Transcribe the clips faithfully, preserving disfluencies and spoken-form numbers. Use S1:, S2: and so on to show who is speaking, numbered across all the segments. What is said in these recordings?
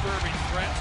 S1: disturbing threat.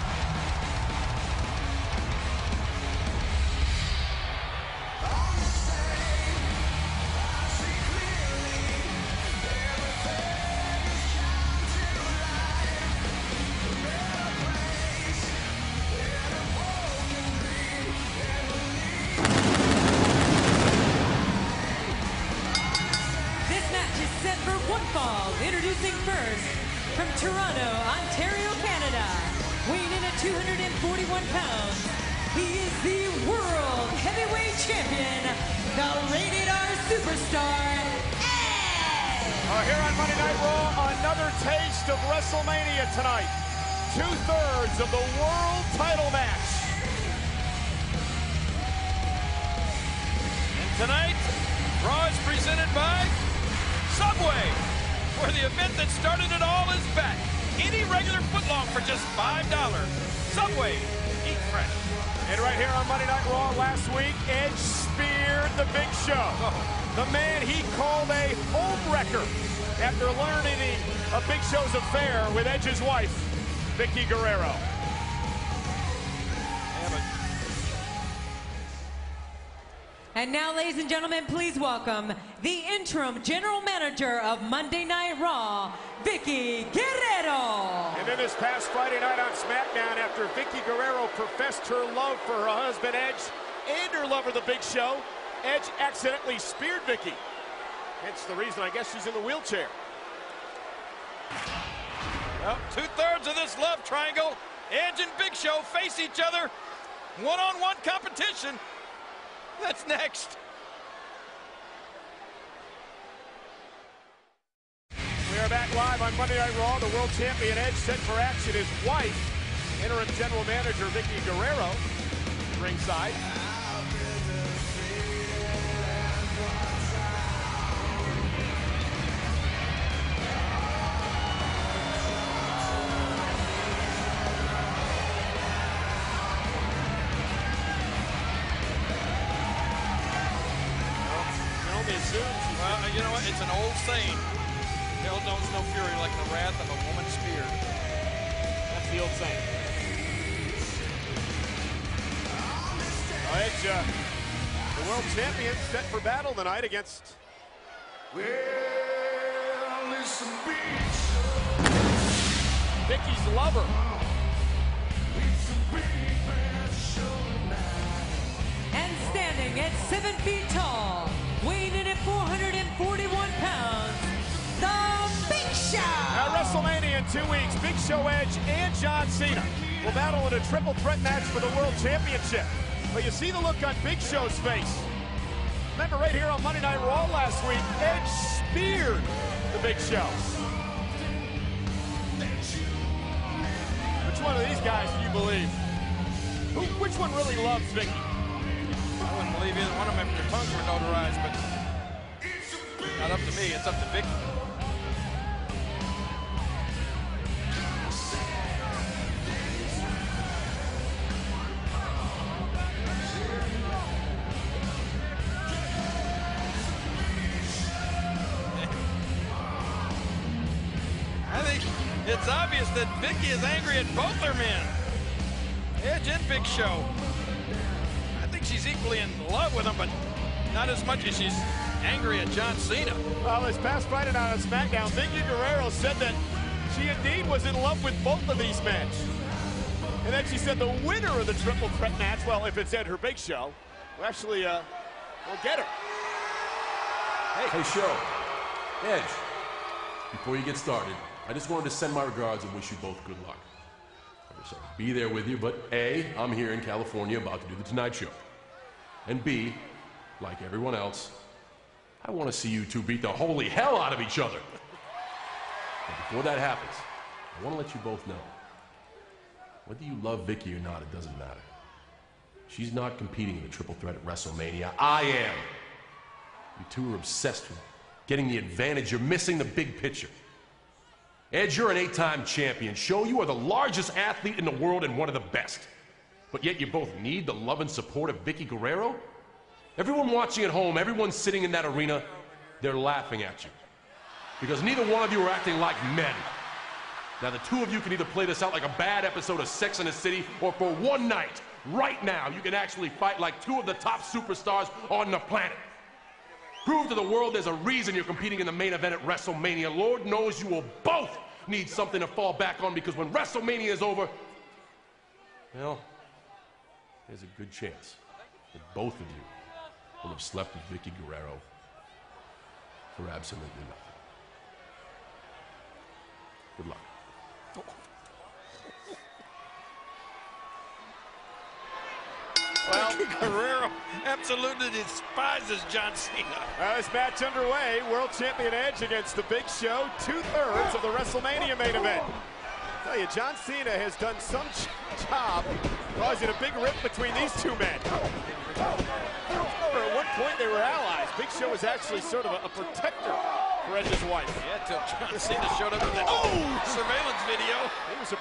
S2: Introducing first, from Toronto, Ontario, Canada, weighing in at two hundred forty-one pounds, he is the World Heavyweight Champion, the Rated R Superstar, Edge!
S3: Uh, here on Monday Night Raw, another taste of WrestleMania tonight. Two-thirds of the World title match.
S1: And tonight, Raw is presented by Subway, where the event that started it all is back. Any regular footlong for just five dollars. Subway, eat fresh.
S3: And right here on Monday Night Raw last week, Edge speared the Big Show. Oh. The man he called a homewrecker after learning of Big Show's affair with Edge's wife, Vickie Guerrero.
S2: And now, ladies and gentlemen, please welcome the interim general manager of Monday Night Raw, Vickie Guerrero.
S3: And then this past Friday night on SmackDown, after Vickie Guerrero professed her love for her husband Edge and her lover, the Big Show, Edge accidentally speared Vickie. Hence the reason I guess she's in the wheelchair.
S1: Well, two-thirds of this love triangle, Edge and Big Show face each other. One-on-one competition. That's next.
S3: We are back live on Monday Night Raw. The world champion Edge set for action. His wife, interim general manager Vickie Guerrero, ringside.
S1: Well, you know what? It's an old saying. Hell knows no fury like the wrath of a woman speared.
S3: That's the old saying. Oh, Edge, uh, the world champion, set for battle tonight against... Well, listen, Vickie's lover.
S2: And standing at seven feet tall, weighing in at four hundred forty-one pounds, the Big Show!
S3: At WrestleMania in two weeks, Big Show, Edge, and John Cena will battle in a triple threat match for the World Championship. But you see the look on Big Show's face. Remember right here on Monday Night Raw last week, Edge speared the Big Show. Which one of these guys do you believe? Who, which one really loves Vickie?
S1: I wouldn't believe either one of them if their tongues were notarized, but not up to me, it's up to Vickie. I think it's obvious that Vickie is angry at both their men, Edge and Big Show. She's equally in love with him, but not as much as she's angry at John Cena.
S3: Well, this past Friday night on SmackDown, Vickie Guerrero said that she indeed was in love with both of these men. And then she said the winner of the triple threat match, well, if it's Ed her Big Show, will actually, uh, will get her.
S4: Hey. Hey, Show. Edge, before you get started, I just wanted to send my regards and wish you both good luck. I wish I could be there with you, but A, I'm here in California about to do the Tonight Show. And B, like everyone else, I want to see you two beat the holy hell out of each other. But before that happens, I want to let you both know, whether you love Vickie or not, it doesn't matter. She's not competing in the triple threat at WrestleMania. I am. You two are obsessed with getting the advantage. You're missing the big picture. Edge, you're an eight-time champion. Show, you are the largest athlete in the world and one of the best. But yet you both need the love and support of Vickie Guerrero? Everyone watching at home, everyone sitting in that arena, they're laughing at you. Because neither one of you are acting like men. Now, the two of you can either play this out like a bad episode of Sex and the City, or for one night, right now, you can actually fight like two of the top superstars on the planet. Prove to the world there's a reason you're competing in the main event at WrestleMania. Lord knows you will both need something to fall back on, because when WrestleMania is over, well, there's a good chance that both of you will have slept with Vicky Guerrero for absolutely nothing. Good luck.
S1: Well, Guerrero absolutely despises John Cena.
S3: Well, this match underway. World Champion Edge against the Big Show. Two-thirds of the WrestleMania main event. I tell you, John Cena has done some job causing a big rift between these two men. At one point, they were allies. Big Show was actually sort of a, a protector for Edge's wife.
S1: Yeah, until John Cena showed up with that oh! surveillance video.
S3: He was a